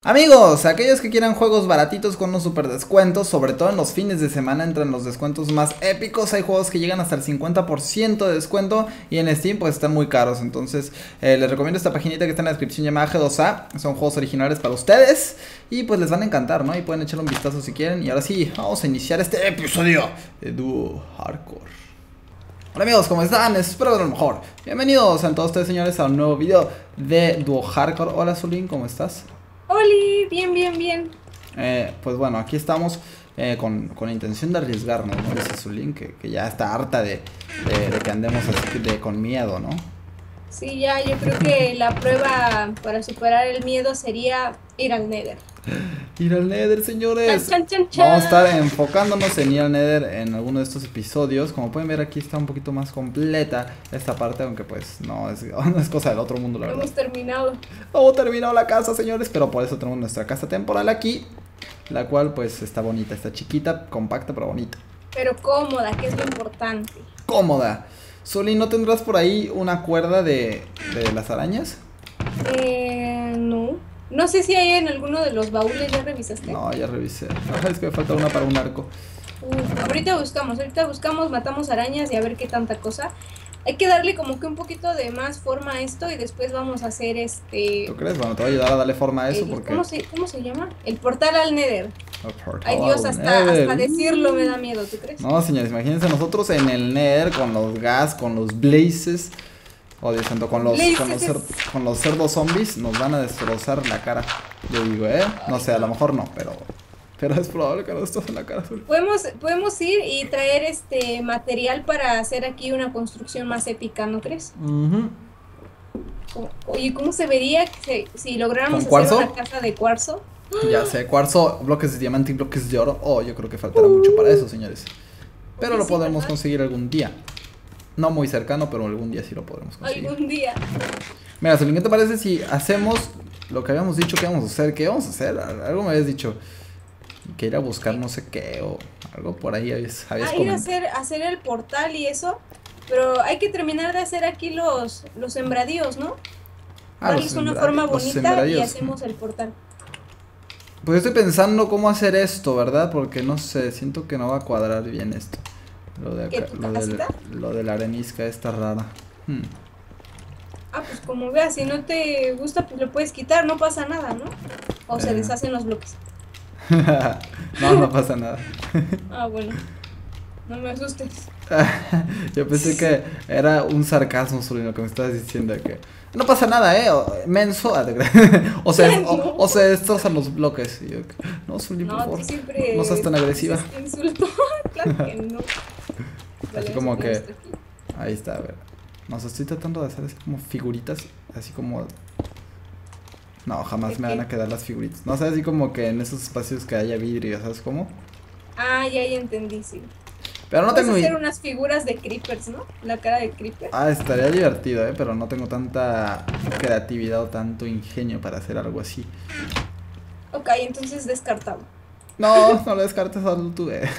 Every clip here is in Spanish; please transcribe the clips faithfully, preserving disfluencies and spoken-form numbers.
Amigos, aquellos que quieran juegos baratitos con unos super descuentos, sobre todo en los fines de semana entran los descuentos más épicos. Hay juegos que llegan hasta el cincuenta por ciento de descuento y en Steam pues están muy caros. Entonces eh, les recomiendo esta paginita que está en la descripción llamada G dos A. Son juegos originales para ustedes y pues les van a encantar, ¿no? Y pueden echarle un vistazo si quieren. Y ahora sí, vamos a iniciar este episodio de Duo Hardcore. Hola amigos, ¿cómo están? Espero de lo mejor. Bienvenidos a todos ustedes, señores, a un nuevo video de Duo Hardcore. Hola Zulín, ¿cómo estás? Oli, bien, bien, bien. Eh, pues bueno, aquí estamos eh, con, con la intención de arriesgarnos, ¿no? Dice Zulín que, que ya está harta de, de, de que andemos así de, con miedo, ¿no? Sí, ya, yo creo que la prueba para superar el miedo sería ir al Nether. Ir al Nether, señores. Chan, chan, chan. Vamos a estar enfocándonos en ir al Nether en alguno de estos episodios. Como pueden ver, aquí está un poquito más completa esta parte, aunque pues no es, no es cosa del otro mundo, la verdad. Hemos terminado. Hemos terminado la casa, señores, pero por eso tenemos nuestra casa temporal aquí, la cual pues está bonita, está chiquita, compacta, pero bonita. Pero cómoda, que es lo importante. Cómoda. Zulín, ¿no tendrás por ahí una cuerda de, de las arañas? Eh, no. No sé si hay en alguno de los baúles, ¿ya revisaste? No, ya revisé. Ah, es que me falta una para un arco. Uf, ahorita buscamos, ahorita buscamos, matamos arañas y a ver qué tanta cosa. Hay que darle como que un poquito de más forma a esto y después vamos a hacer este... ¿Tú crees? Bueno, te voy a ayudar a darle forma a eso el- porque... ¿cómo se, ¿Cómo se llama? El portal al Nether. El portal Ay Dios, al hasta, Nether. hasta decirlo me da miedo, ¿tú crees? No, señores, imagínense nosotros en el Nether con los gas, con los blazes. Oh, Dios santo, con los, con los, cer- con los cerdos zombies nos van a destrozar la cara. Yo digo, ¿eh? No sé, a lo mejor no, pero... Pero es probable que nos destrocen la cara. Zulín. Podemos, podemos ir y traer este material para hacer aquí una construcción más épica, ¿no crees? Ujú. O- Oye, ¿cómo se vería si, si lográramos ¿Con hacer cuarzo? una casa de cuarzo? Ya sé, cuarzo, bloques de diamante y bloques de oro. Oh, yo creo que faltará mucho para eso, señores. Pero Oye, lo sí, podemos ¿verdad? conseguir algún día. No muy cercano, pero algún día sí lo podremos conseguir. Algún día. Mira, Zulín, ¿qué te parece si hacemos lo que habíamos dicho que íbamos a hacer? ¿Qué vamos a hacer? Algo me habías dicho. Que ir a buscar no sé qué o algo por ahí habías, habías Ah, ir a comentado. hacer, hacer el portal y eso. Pero hay que terminar de hacer aquí los, los sembradíos, ¿no? Ah, Darles los una sembra- forma los bonita y sembradíos. hacemos el portal. Pues estoy pensando cómo hacer esto, ¿verdad? Porque no sé, siento que no va a cuadrar bien esto. Lo de ¿Qué, acá, tu lo, del- casita? lo de la arenisca está rara. Hmm. Ah, pues como veas, si no te gusta, pues lo puedes quitar, no pasa nada, ¿no? O se Eh. deshacen los bloques. No, no pasa nada. Ah, bueno. No me asustes. Yo pensé que era un sarcasmo sobre lo que me estabas diciendo que no pasa nada, eh, o- menso, ah, te creas. o, se, o, o se destrozan los bloques. Y yo, no, Zulín, por No, favor, tú siempre... no seas tan agresiva. dices que insulto. Claro que no. Vale, Así como eso que- me gusta aquí. Ahí está, a ver. No sé, estoy tratando de hacer así como figuritas, así como... No, jamás ¿De me qué? van a quedar las figuritas. No sé, así como que en esos espacios que haya vidrio, ¿sabes cómo? Ah, ya, ya entendí, sí. Pero no Puedes tengo... hacer i- unas figuras de creepers, ¿no? La cara de creeper. Ah, estaría divertido, eh, pero no tengo tanta creatividad o tanto ingenio para hacer algo así. Ok, entonces descartado. No, no lo descartes, hazlo tú, eh.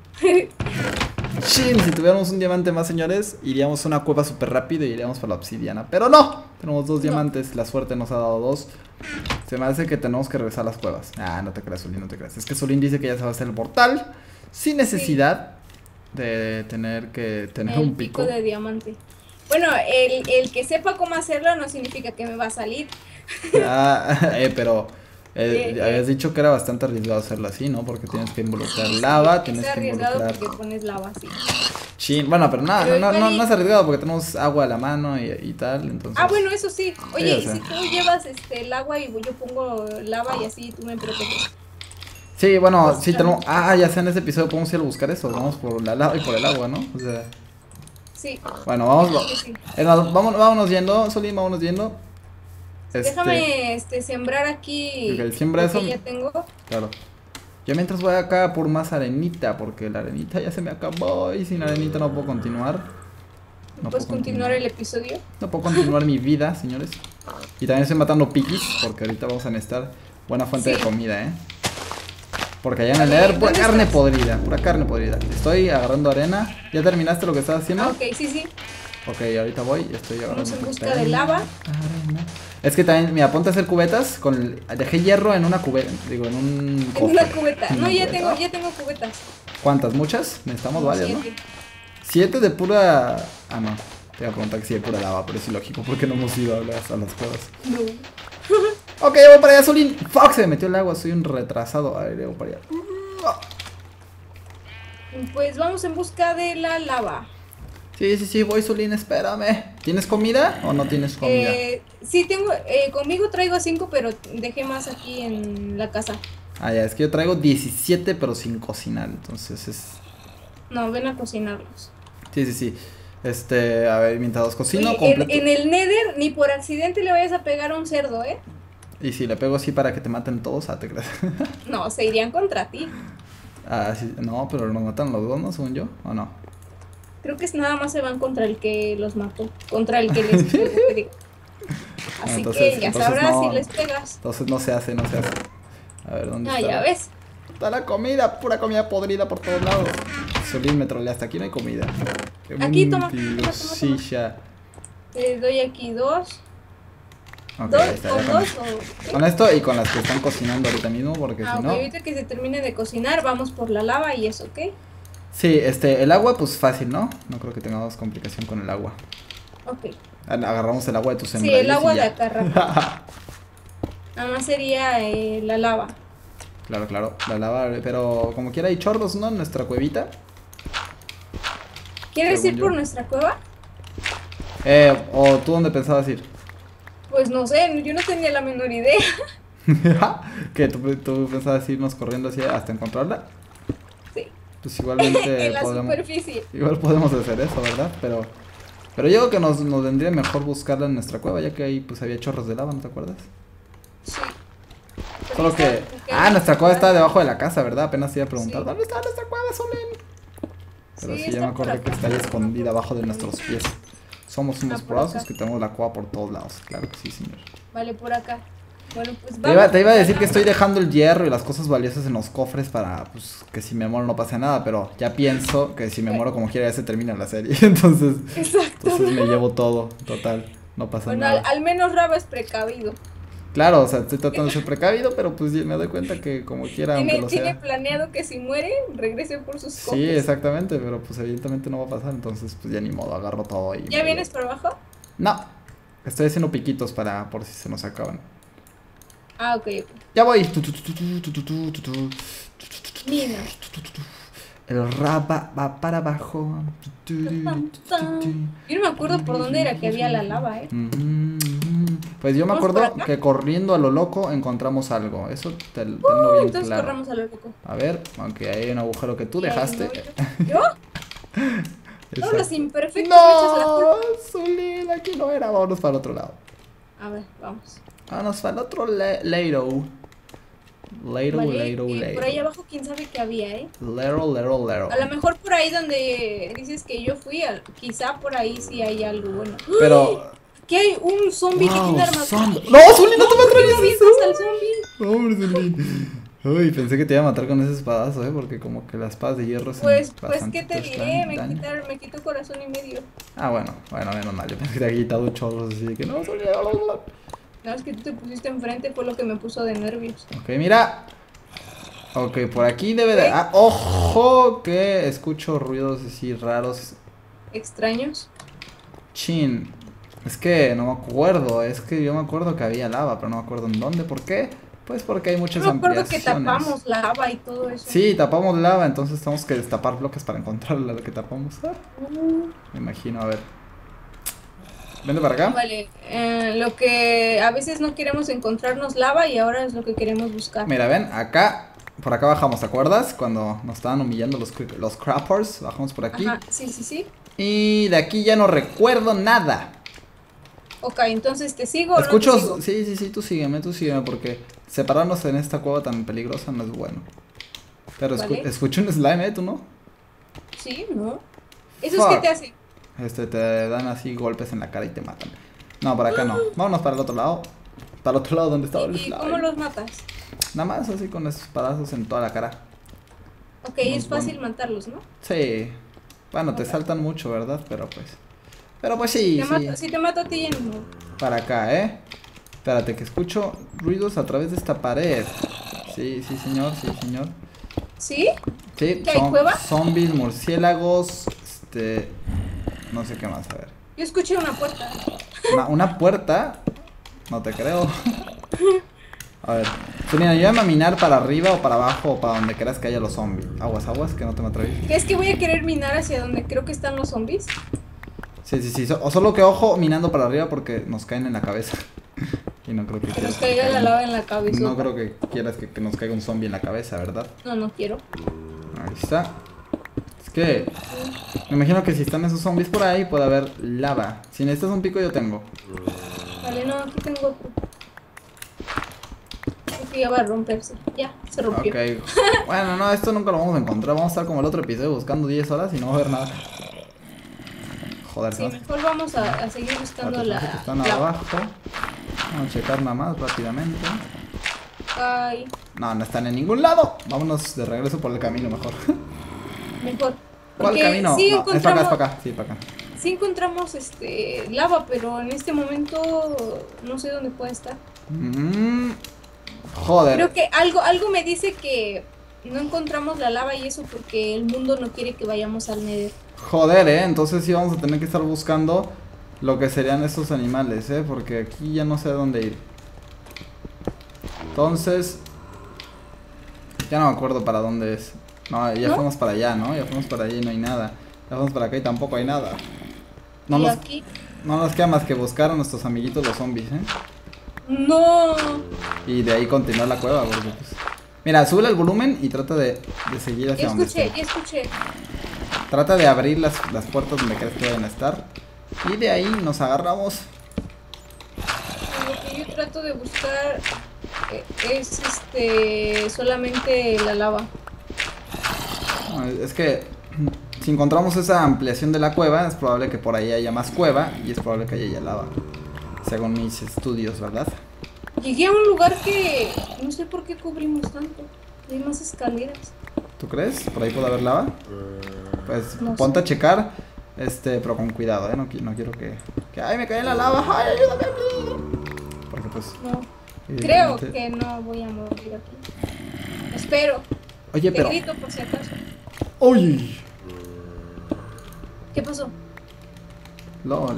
Shin, si tuviéramos un diamante más, señores, iríamos a una cueva súper rápido y iríamos por la obsidiana. Pero no, tenemos dos No. diamantes, la suerte nos ha dado dos. Se me hace que tenemos que regresar a las cuevas. Ah, no te creas, Zulín, no te creas. Es que Zulín dice que ya se va a hacer el portal sin necesidad de tener que tener El un pico. pico de diamante. Bueno, el, el que sepa cómo hacerlo no significa que me va a salir. Ah, eh, pero eh, Eh, eh. habías dicho que era bastante arriesgado hacerlo así, ¿no? Porque tienes que involucrar lava, tienes Es que arriesgado involucrar... porque pones lava así. Chin, bueno, pero nada, Pero no, no, no, igual y- no es arriesgado porque tenemos agua a la mano y, y tal, entonces... Ah, bueno, eso sí. Oye, o y sea. si tú llevas este el agua y yo pongo lava y así tú me proteges. Sí, bueno, Pues, sí claro. tenemos... Ah, ya sea en este episodio podemos ir a buscar eso, vamos por la lava y por el agua, ¿no? O sea... Sí. Bueno, vamos, Sí, sí. eh, nos- vámonos, vámonos yendo, Solín, vámonos yendo. Este, Déjame este sembrar aquí. Ok, siembra lo que eso. ya tengo. Claro. Yo mientras voy acá por más arenita, porque la arenita ya se me acabó y sin arenita no puedo continuar. No ¿Puedes puedo continuar el episodio? No puedo continuar mi vida, señores. Y también estoy matando piquis, porque ahorita vamos a necesitar buena fuente Sí. de comida, ¿eh? Porque allá en el Oye, Nether, pura ¿dónde carne estás? podrida, pura carne podrida. Estoy agarrando arena. ¿Ya terminaste lo que estabas haciendo? Ah, ok, sí, sí. Ok, ahorita voy, estoy agarrando. Vamos en busca de lava. Arena. Es que también, mira, ponte a hacer cubetas con el- dejé hierro en una cubeta, digo, en un En una cofre. cubeta. En No, una ya cubeta. tengo, ya tengo cubetas. ¿Cuántas? ¿Muchas? Necesitamos Como varias, ¿no? siete. Siete de pura... Ah, no. Te iba a preguntar que si de pura lava, pero es ilógico porque no hemos ido a las, a las cuevas. No. Ok, voy para allá, Zulín. Fuck, se me metió el agua, soy un retrasado. A ver, voy para allá. Pues vamos en busca de la lava. Sí, sí, sí, voy, Zulín, espérame. ¿Tienes comida o no tienes comida? Eh, sí, tengo, eh, conmigo traigo cinco, pero dejé más aquí en la casa. Ah, ya, es que yo traigo diecisiete, pero sin cocinar, entonces es... No, ven a cocinarlos. Sí, sí, sí. Este, a ver, mientras los cocino, Oye, completo. en, en el Nether ni por accidente le vayas a pegar a un cerdo, ¿eh? Y si le pego así para que te maten todos, ah, te creas. No, se irían contra ti. Ah, sí, no, pero nos matan los dos, ¿no? Según yo, ¿o no? Creo que es nada más se van contra el que los mató. Contra el que les pegó, que digo. Así Entonces- que ya entonces sabrás no. si les pegas. Entonces no se hace, no se hace. A ver, ¿dónde Ah, está? ya ves. Está la comida, pura comida podrida por todos lados. Solín me trolea, hasta aquí no hay comida. Qué Aquí, toma, toma, toma, mentirosilla. Te doy aquí dos. Ok, ¿Dos? ahí está, ¿Con ya con, dos o...? con esto y con las que están cocinando ahorita mismo, porque Ah, si ok, no... ahorita que se termine de cocinar, vamos por la lava y eso, ¿ok? Sí, este, el agua pues fácil, ¿no? No creo que tengamos complicación con el agua. Ok. Agarramos el agua de tus Sí, sembradíos el agua y de ya. acá rápido. Nada más sería eh, la lava. Claro, claro, la lava, pero como quiera hay chorros, ¿no? En nuestra cuevita. ¿Quieres Según ir por yo. nuestra cueva? Eh, o tú dónde pensabas ir. Pues no sé, yo no tenía la menor idea. ¿Qué? ¿Tú, tú pensabas irnos corriendo así hasta encontrarla? Sí. Pues igualmente En la podemos, superficie. igual podemos hacer eso, ¿verdad? Pero, pero yo creo que nos, nos vendría mejor buscarla en nuestra cueva, ya que ahí pues había chorros de lava, ¿no te acuerdas? Sí. Solo que... Porque Ah, hay- nuestra cueva está debajo de la casa, ¿verdad? Apenas te iba a preguntar, Sí. ¿dónde está nuestra cueva, Solín? Pero sí, Sí, ya está me por acordé que acá. está ahí escondida abajo de nuestros pies. Somos unos Ah, por brazos acá. que tenemos la cueva por todos lados, claro que sí, señor. Vale, por acá. Bueno, pues vamos. Te iba, te iba a por decir la que lava. estoy dejando el hierro y las cosas valiosas en los cofres para pues, que si me muero no pase nada, pero ya pienso que si me muero como quiera ya se termina la serie, entonces, Exacto. entonces me llevo todo, total, no pasa Bueno, nada. al, al menos Raba es precavido. Claro, o sea, estoy tratando de ser precavido, pero pues me doy cuenta que como quiera, aunque Tiene, lo tiene sea. planeado que si muere, regrese por sus Sí, cofres. exactamente, pero pues evidentemente no va a pasar, entonces pues ya ni modo, agarro todo y... ¿Ya me vienes llevo. por abajo? No, estoy haciendo piquitos para por si se nos acaban. Ah, ok, ok. Ya voy. Tu, tu, tu, tu, tu, tu, tu, tu, tu. Mina. El rap va, va para abajo. Yo no me acuerdo por dónde era que había la lava, ¿eh? Pues yo me ¿Vamos por acuerdo acá? que corriendo a lo loco encontramos algo. Eso te, tenlo Uh, bien entonces claro. corramos a lo loco. A ver, aunque hay un agujero que tú Y ahí dejaste. voy yo. ¿Yo? Todos los Exacto. imperfectos me echas la No, culpa. Zulín, aquí no era. Vámonos para el otro lado. A ver, vamos. Vámonos para el otro le- lado. Lado, Vale, lado, eh, por ahí lado. abajo quién sabe qué había, ¿eh? Lero, lero, lero. A lo mejor por ahí donde dices que yo fui, al- quizá por ahí sí hay algo bueno. Pero. ¿Qué hay? Un zombie que Wow, tiene armadura. zombie. ¡No, Zulín, no te me ¿Por qué no atreves! avientas al zombie? Hombre, Zulín. Uy, pensé que te iba a matar con ese espadazo, ¿eh? Porque como que las espadas de hierro son Pues, pues, bastante ¿qué te touch diré? daño- Me, daño. quitaron, me quitó corazón y medio. Ah, bueno, bueno, menos mal. Yo pensé que te había quitado chorros así de que no, Zulín. Nada más que tú te pusiste enfrente fue lo que me puso de nervios. Ok, mira. Ok, por aquí debe de... ¿Eh? Ah, ojo, que escucho ruidos así raros. ¿Extraños? Chin. Es que no me acuerdo, es que yo me acuerdo que había lava, pero no me acuerdo en dónde. ¿Por qué? Pues porque hay Yo muchas me acuerdo que ampliaciones. tapamos lava y todo eso. Sí, tapamos lava, entonces tenemos que destapar bloques para encontrar la que tapamos. Ah, Uh, me imagino, a ver. Vente para acá. vale, eh, lo que a veces no queremos encontrarnos lava y ahora es lo que queremos buscar. Mira, ven, acá, por acá bajamos, ¿te acuerdas? Cuando nos estaban humillando los, cr- los crappers, bajamos por aquí. Ajá, sí, sí, sí. Y de aquí ya no recuerdo nada. Ok, entonces te sigo o no te Escucho, sigo? sí, sí, sí, tú sígueme, tú sígueme, porque separarnos en esta cueva tan peligrosa no es bueno. Pero escu- Vale. escucho un slime, ¿eh? ¿Tú no? Sí, ¿no? ¿Eso es Fuck. qué te hace? Este, te dan así golpes en la cara y te matan. No, por acá no. Vámonos para el otro lado. Para el otro lado donde estaba el ¿Y, y slime. cómo los matas? Nada más así con espadazos en toda la cara. Ok, Muy es fácil bueno. matarlos, ¿no? Sí. Bueno, te Ok. saltan mucho, ¿verdad? Pero pues. Pero pues Si sí, te, sí. mato, si te mato a ti, ya no. Para acá, ¿eh? Espérate, que escucho ruidos a través de esta pared. Sí, sí, señor, sí, señor. ¿Sí? Sí, ¿Qué hay, son cueva? zombies, murciélagos, este... No sé qué más, a ver. Yo escuché una puerta. Una, una puerta. No te creo. A ver. Selena, ayúdame a minar para arriba o para abajo o para donde quieras que haya los zombies. Aguas, aguas, que no te me atreves. ¿Crees que voy a querer minar hacia donde creo que están los zombies? Sí, sí, sí. so- O solo que ojo minando para arriba porque nos caen en la cabeza. Y no creo que Que quieras nos que caiga la caigan- lava en la cabeza. No creo que quieras que, que nos caiga un zombie en la cabeza, ¿verdad? No, no quiero. Ahí está. Es que me imagino que si están esos zombies por ahí puede haber lava. Si necesitas un pico yo tengo. Vale, no, aquí tengo otro. Creo que ya va a romperse. Ya, se rompió. Ok. Bueno, no, esto nunca lo vamos a encontrar. Vamos a estar como el otro episodio buscando diez horas y no va a haber nada. Joder, Sí, ¿no? mejor vamos a, a seguir buscando Espérate, la... espérate, que están la- abajo. Vamos a checar nada más rápidamente. Ay, No, no están en ningún lado. Vámonos de regreso por el camino mejor. mejor. ¿Cuál Porque camino? Sí, No, es para acá, es encontramos, para acá. Sí, para acá. sí encontramos este lava, pero en este momento no sé dónde puede estar. Mm, joder. Creo que algo, algo me dice que no encontramos la lava y eso porque el mundo no quiere que vayamos al Nether. Joder, eh. Entonces sí vamos a tener que estar buscando lo que serían estos animales, eh. Porque aquí ya no sé a dónde ir. Entonces, ya no me acuerdo para dónde es. No, ya ¿No? fuimos para allá, ¿no? Ya fuimos para allá y no hay nada. Ya fuimos para acá y tampoco hay nada. No y nos, aquí... no nos queda más que buscar a nuestros amiguitos los zombies, ¿eh? No. Y de ahí continuar la cueva, porque pues... Mira, sube el volumen y trata de, de seguir Ya hacia donde escuché, esté. ya escuché. Trata de abrir las, las puertas donde creas que vayan a estar. Y de ahí nos agarramos. Lo que yo trato de buscar eh, es este solamente la lava. No, Es que si encontramos esa ampliación de la cueva, es probable que por ahí haya más cueva y es probable que haya lava. Según mis estudios, ¿verdad? Llegué a un lugar que no sé por qué cubrimos tanto. Hay más escaleras. ¿Tú crees? ¿Por ahí puede haber lava? Pues No ponte sé. a checar, este, pero con cuidado, ¿eh? No, qui- no quiero que, que... ¡Ay, me caí en la lava! ¡Ay, ayúdame aquí! Porque pues... No. Creo evidentemente- que no voy a morir aquí. Espero. Oye, Te pero... grito por si acaso. ¡Uy! ¿Qué pasó? LOL.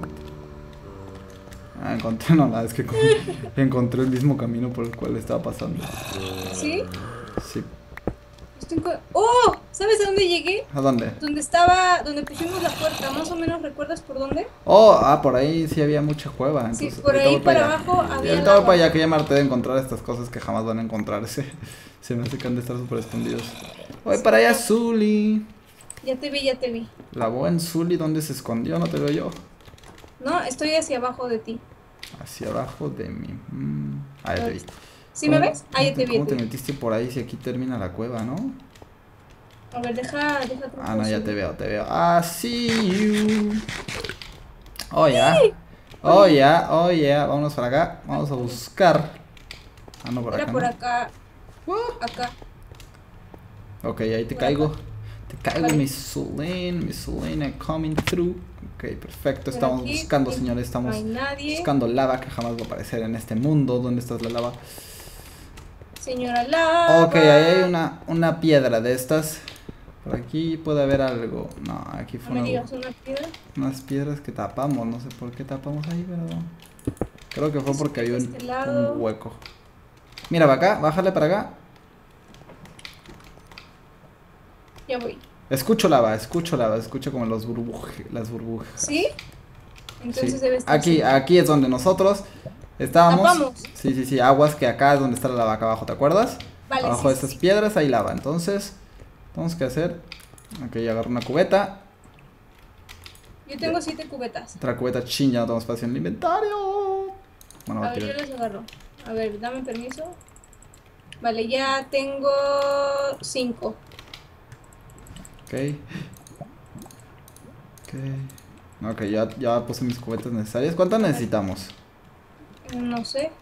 Ah, encontré, no, la es que con- encontré el mismo camino por el cual estaba pasando. ¿Sí? Sí. Estoy en co- ¡Oh! ¿Sabes a dónde llegué? ¿A dónde? Donde estaba, donde pusimos la puerta. ¿Más o menos recuerdas por dónde? Oh, ah, por ahí sí había mucha cueva. Sí, Entonces, por ahorita ahí voy para para allá. abajo Y había ahorita voy para lava. allá que ya me harté de encontrar estas cosas que jamás van a encontrarse. Se me hace que han de estar súper escondidos. Voy para allá, Zully. Ya te vi, ya te vi. La buen Zully, ¿dónde se escondió? No te veo yo. No, estoy hacia abajo de ti. Hacia abajo de mí. Mm. Ah, ya te vi. ¿Sí me ¿Cómo- ves? Ah, ya te vi. ¿Cómo ya te te vi. metiste por ahí si aquí termina la cueva, no? A ver, deja, deja tu Ah, no, ya cosa. te veo, te veo. Ah, sí, you. Oh, ya. Oh, ya, oh, ya. Vámonos para acá. Vamos a buscar. Ah, no, por Era acá. por ¿no? acá. Acá. Ok, ahí te Por caigo. acá. Te caigo, Vale. Miss Zulane. Miss Zulane coming through. Ok, perfecto. Por Estamos aquí, buscando, aquí señores. Estamos No hay nadie. buscando lava que jamás va a aparecer en este mundo. ¿Dónde está la lava? Señora Lava. Ok, ahí hay una, una piedra de estas. Por aquí puede haber algo. No, aquí No fue me una- digas una piedra. unas piedras que tapamos. No sé por qué tapamos ahí, pero... Creo que fue porque había un, Este lado. un hueco. Mira, para acá, bájale para acá. Ya voy. Escucho lava, escucho lava, escucho como los burbujes, las burbujas. ¿Sí? Entonces Sí. debe estar. Aquí, cerca. aquí es donde nosotros estábamos. Tapamos. Sí, sí, sí, aguas que acá es donde está la lava acá abajo, ¿te acuerdas? Vale, Abajo sí, de sí, estas sí. piedras hay lava, entonces tenemos que hacer. Ok, agarro una cubeta, Yo tengo siete cubetas. otra cubeta chin, ya no tengo espacio en el inventario. Bueno, voy A a ver, yo tirar. les agarro. A ver, dame permiso. Vale, ya tengo cinco. Ok. Ok. Ok, ya, ya puse mis cubetas necesarias. ¿Cuántas necesitamos? No sé.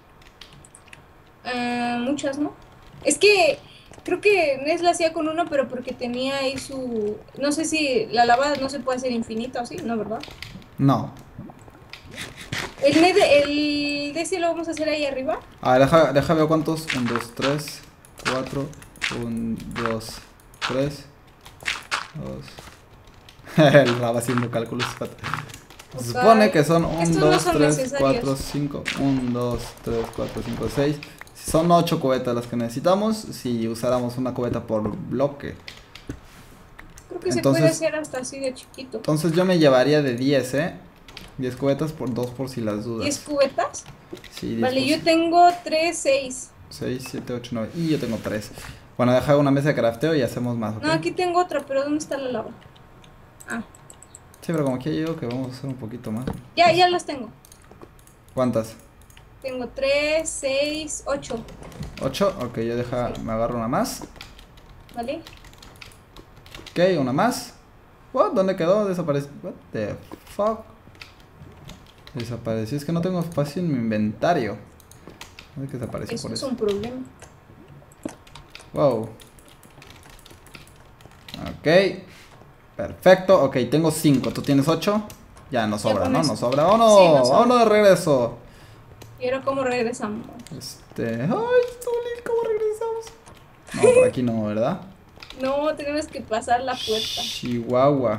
Eh, muchas, ¿no? Es que creo que Nes la hacía con una, pero porque tenía ahí su... No sé si la lava no se puede hacer infinita o sí, ¿no? ¿Verdad? No. El nede, el de ese lo vamos a hacer ahí arriba. A ver, deja, deja ver cuántos. uno, dos, tres, cuatro. uno, dos, tres. dos. Él va haciendo cálculos. Se supone que son uno, Estos no dos, son tres, necesarios. cuatro, cinco. uno, dos, tres, cuatro, cinco, seis. Son ocho cubetas las que necesitamos si usáramos una cubeta por bloque. Creo que Entonces- se puede hacer hasta así de chiquito. Entonces yo me llevaría de diez, ¿eh? diez cubetas por dos por si las dudas. ¿diez cubetas? Sí, diez Vale, por yo si- tengo tres, seis. seis, siete, ocho, nueve. Y yo tengo tres. Bueno, deja una mesa de crafteo y hacemos más, ¿ok? No, aquí tengo otra, pero ¿dónde está la lava? Ah, Sí, pero como aquí yo digo que vamos a hacer un poquito más. ya, ya las tengo. ¿Cuántas? Tengo tres, seis, ocho. ¿ocho? Ok, yo deja, me agarro una más. ¿Vale? Ok, una más. What? ¿Dónde quedó? Desapareció. What the fuck? Desapareció. Es que no tengo espacio en mi inventario. ¿Dónde que desapareció Eso por es eso? un problema. Wow. Ok. Perfecto. Ok, tengo cinco. ¿Tú tienes ocho? Ya nos Ya sobra, con ¿no? eso. Nos sobra. ¡Vámonos! Sí, nos sobra. ¡Vámonos de regreso! ¿Y ahora cómo regresamos? Este. ¡Ay, Zuli! ¿Cómo regresamos? No, por aquí no, ¿verdad? No, tenemos que pasar la puerta. Chihuahua.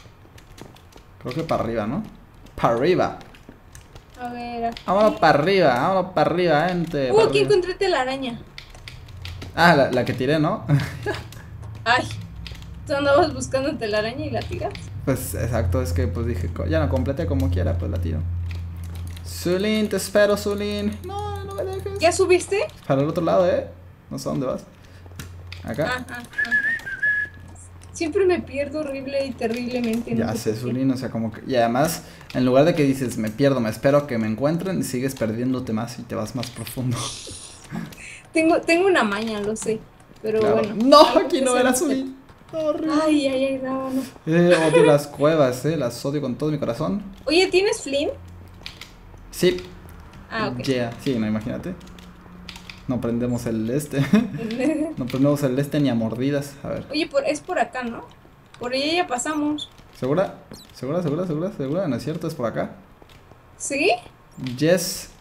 Creo que para arriba, ¿no? Para arriba. A ver, aquí. Vámonos para arriba, vámonos para arriba, gente. Uh, pa' aquí arriba. encontré telaraña. Ah, la, la que tiré, ¿no? Ay, tú andabas buscando telaraña y la tiras. Pues exacto, es que pues dije, co- ya no completé como quiera, pues la tiro. Zulín, te espero, Zulín. No, no me dejes. ¿Ya subiste? Para el otro lado, ¿eh? No sé dónde vas. Acá. Ah, ah, ah. Siempre me pierdo horrible y terriblemente. no Ya sé, por qué. Zulín, o sea, como que... Y además, en lugar de que dices, me pierdo, me espero que me encuentren, sigues perdiéndote más y te vas más profundo. Tengo, tengo una maña, lo sé. Pero Claro. bueno. No, algo aquí que no se era nos- Zulín. No, horrible. Ay, ay, ay, no, no. Eh, odio las cuevas, eh, las odio con todo mi corazón. Oye, ¿tienes Flynn? Sí. Ah, ok. Yeah, sí, no, imagínate. No prendemos el este. No prendemos el este ni a mordidas. A ver. Oye, por, es por acá, ¿no? Por allá ya pasamos. ¿Segura? ¿Segura, segura, segura, segura? ¿No es cierto? ¿Es por acá? ¿Sí? Yes.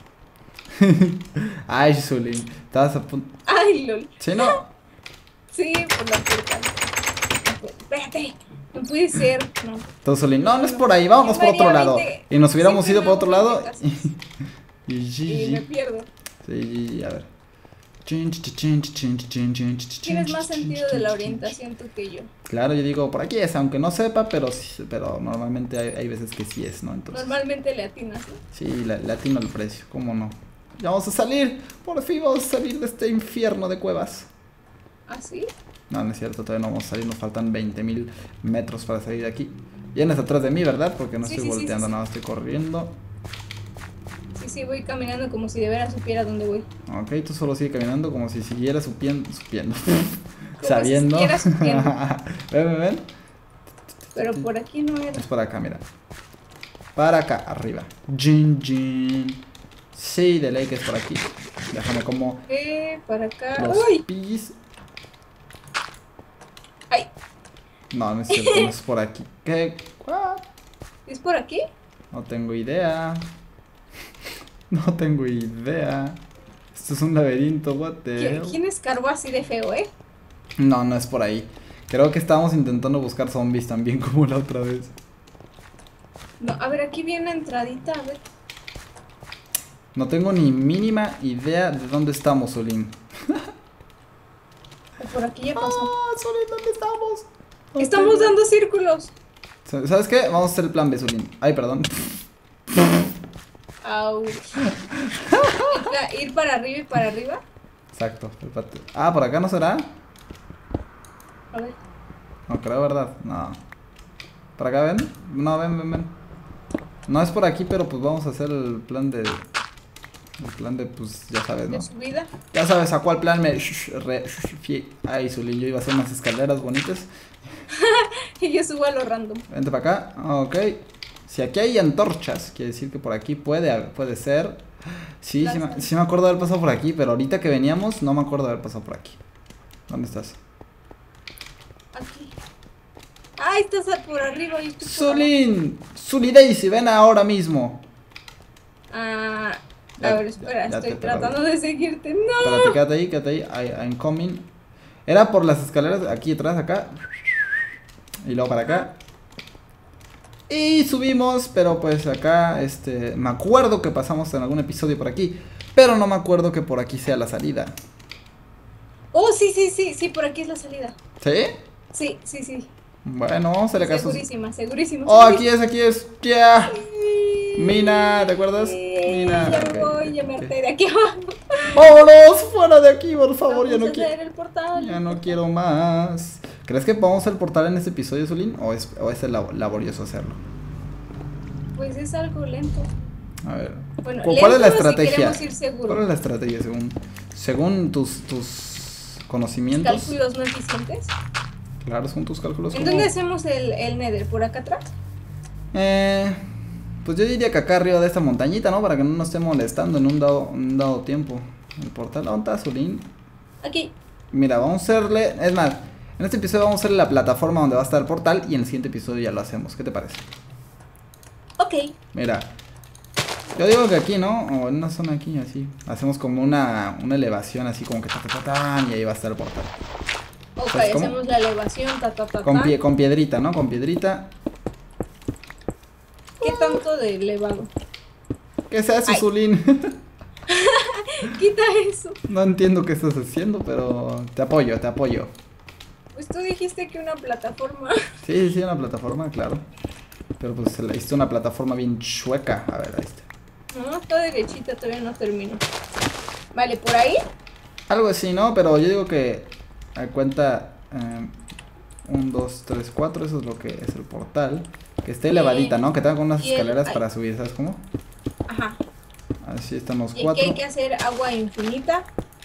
Ay, Zulín. Estabas a punto. Ay, lol. Sí, no. Sí, por la puerta. Espérate. No puede ser. No. Entonces, Zulín, no, no es por ahí. Vámonos por otro María, lado. vente. Y nos hubiéramos Siempre ido por me otro hago lado. muñecas. Y Y me G G. pierdo. Sí, G G, a ver. Tienes Tienes más sentido de la orientación tú que yo. Claro, yo digo, por aquí es, aunque no sepa, pero sí- pero normalmente hay, hay veces que sí es, ¿no? Entonces, Normalmente le atinas, ¿no? sí, le, le atino el precio, ¿cómo no? Ya vamos a salir, por fin vamos a salir de este infierno de cuevas. ¿Ah, sí? No, no es cierto, todavía no vamos a salir, nos faltan veinte mil metros para salir de aquí. Vienes atrás de mí, ¿verdad? Porque no Sí, estoy sí, sí, volteando, sí, sí. nada, estoy corriendo. Sí, sí, voy caminando como si de veras supiera dónde voy. Ok, tú solo sigue caminando como si siguieras supiendo, supiendo, si sabiendo. siguieras supiendo. Ven, ven, ven. Pero por aquí no era. Es por acá, mira. Para acá, arriba. Jin, jin. Sí, de ley que es por aquí. Déjame como Eh, para acá. los ¡Uy! pis. ¡Ay! No, no es cierto, no es por aquí. ¿Qué? ¿Cuá? ¿Es por aquí? No tengo idea. No tengo idea. Esto es un laberinto, what the ¿Quién, hell? quién escarbó así de feo, eh? No, no es por ahí. Creo que estábamos intentando buscar zombies también como la otra vez. No, a ver, aquí viene una entradita, a ver. No tengo ni mínima idea de dónde estamos, Solín. Por aquí ya pasó. Ah, Solín, ¿dónde estamos? No Estamos tengo- dando círculos. ¿Sabes qué? Vamos a hacer el plan B, Solín. Ay, perdón. Au. Ir, pa- ir para arriba y para arriba. Exacto. espérate. Ah, ¿por acá no será? A ver. No creo, ¿verdad? No. ¿Por acá ven? No, ven, ven, ven. No es por aquí, pero pues vamos a hacer el plan de... El plan de, pues, ya sabes, ¿no? De subida. Ya sabes a cuál plan me... re- fie- Ay, Zulín, yo iba a hacer unas escaleras bonitas. Y yo subo a lo random. Vente para acá. Ok. Si aquí hay antorchas, quiere decir que por aquí puede, haber- puede ser. Sí, sí me, sí me acuerdo de haber pasado por aquí, pero ahorita que veníamos no me acuerdo de haber pasado por aquí. ¿Dónde estás? Aquí. Ay, estás por arriba. Y Zulín, Zully Daisy, ven ahora mismo. Ah, Ya, a ver, espera, ya, ya estoy te tratando de seguirte. No. Espérate, quédate ahí, quédate ahí. I, I'm coming. Era por las escaleras, aquí atrás, acá. Y luego para acá. Y subimos, pero pues acá, este, me acuerdo que pasamos en algún episodio por aquí. Pero no me acuerdo que por aquí sea la salida. Oh, sí, sí, sí, sí, por aquí es la salida. ¿Sí? Sí, sí, sí. Bueno, vamos a hacerle caso. Segurísima, segurísima. Oh, segurísima. aquí es, aquí es. Ya. Sí. Mina, ¿te acuerdas? Sí, Mina. ya ok, me voy, ok, ya me ok. harté de aquí abajo. ¡Vámonos! ¡Fuera de aquí, por favor! Vamos Ya no a hacer quiero. el portal. Ya no quiero más. ¿Crees que podamos hacer el portal en este episodio, Zulín? ¿O es, o es lab- laborioso hacerlo? Pues es algo lento. A ver. Bueno, ¿Cu- ¿Cuál es la lento si estrategia? queremos ir seguro. ¿Cuál es la estrategia según, según tus, tus conocimientos? Cálculos no eficientes. Claro, según tus cálculos. ¿En ¿cómo? dónde hacemos el, el Nether? ¿Por acá atrás? Eh, pues yo diría que acá arriba de esta montañita, ¿no? Para que no nos esté molestando en un dado, un dado tiempo. El portal, ¿dónde está, Zulín? Aquí. Mira, vamos a hacerle. Es más, en este episodio vamos a hacerle la plataforma donde va a estar el portal. Y en el siguiente episodio ya lo hacemos. ¿Qué te parece? Ok. Mira, yo digo que aquí, ¿no? O en una zona aquí, así. Hacemos como una, una elevación, así como que ta, ta, ta, tan, y ahí va a estar el portal. Ok, ¿Sabes cómo? hacemos la elevación, ta, ta, ta, Con, ta. pie, con piedrita, ¿no? Con piedrita. ¿Qué tanto de elevado? ¿Qué es eso, Ay. Zulín? Quita eso. No entiendo qué estás haciendo, pero te apoyo, te apoyo. Pues tú dijiste que una plataforma. Sí, sí, sí, una plataforma, claro. Pero pues se le hizo una plataforma bien chueca. A ver, ahí está. No, está derechita, todavía no termino. Vale, por ahí. Algo así, ¿no? Pero yo digo que a cuenta eh, un, dos, tres, cuatro, eso es lo que es el portal. Que esté elevadita, ¿no? Que tenga unas y el- escaleras ay. para subir, ¿sabes cómo? Ajá. Así están los Y aquí cuatro. hay que hacer agua infinita.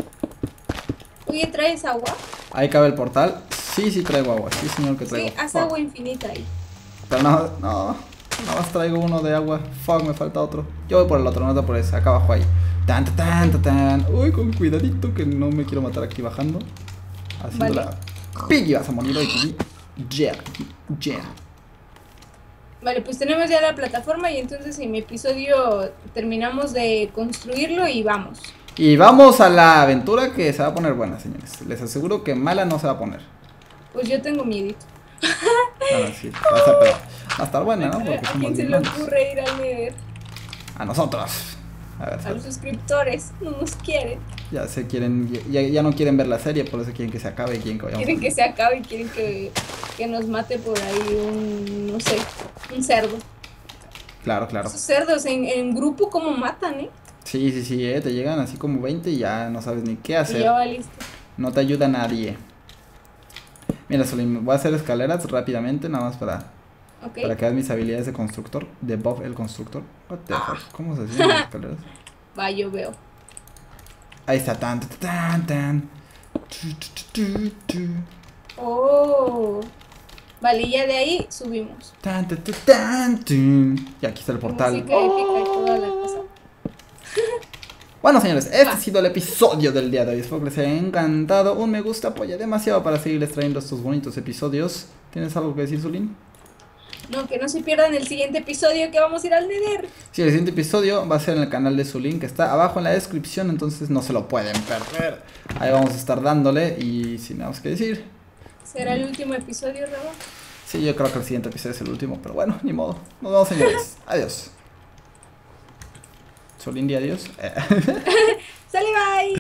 Oye, ¿traes agua? Ahí cabe el portal. Sí, sí traigo agua. Sí, señor, que traigo. Sí, haz Fuck. agua infinita ahí. Pero no, no. Nada más traigo uno de agua. Fuck, me falta otro. Yo voy por el otro, no te por ese. Acá abajo ahí. Tan, tan, tan, tan, tan. Uy, con cuidadito que no me quiero matar aquí bajando. Haciendo Vale. la Piggy, vas a morir hoy, Piggy. Yeah, yeah. Vale, pues tenemos ya la plataforma y entonces en mi episodio terminamos de construirlo y vamos. Y vamos a la aventura que se va a poner buena, señores. Les aseguro que mala no se va a poner. Pues yo tengo miedito. Bueno, sí, va a estar, pero va a estar buena, ¿no? Porque ¿A somos quién se bien le malos. ocurre ir al Nether? A nosotros. A ver, A los suscriptores, no nos quieren. ya se quieren, ya, ya no quieren ver la serie, por eso quieren que se acabe y quieren que vayamos. Quieren que se acabe y quieren que, que nos mate por ahí un, no sé, un cerdo. Claro, claro. Esos cerdos en, en grupo como matan, ¿eh? Sí, sí, sí, eh, te llegan así como veinte y ya no sabes ni qué Y hacer. ya va listo. No te ayuda nadie. Mira, Solim, voy a hacer escaleras rápidamente, nada más para, Ok. para que veas mis habilidades de constructor. De Bob el constructor. What the Ah. fuck? ¿Cómo se hacen las escaleras? Va, yo veo. Ahí está, tan, tan, tan, tan. Tu, tu, tu, tu, tu. Oh. Vale, y ya de ahí subimos. Tan, tan, tan, tan, tun. Y aquí está el portal. Música épica y toda la cosa. Bueno, señores, este Va. ha sido el episodio del día de hoy. Espero que les haya encantado. Un me gusta apoya demasiado para seguirles trayendo estos bonitos episodios. ¿Tienes algo que decir, Zulín? No, que no se pierdan el siguiente episodio que vamos a ir al Nether. Sí, el siguiente episodio va a ser en el canal de Zulín, que está abajo en la descripción, entonces no se lo pueden perder. Ahí vamos a estar dándole y sin nada más que decir. ¿Será el último episodio, Raba? Sí, yo creo que el siguiente episodio es el último, pero bueno, ni modo. Nos vemos, señores. Adiós. Zulín, di adiós. Sale, bye.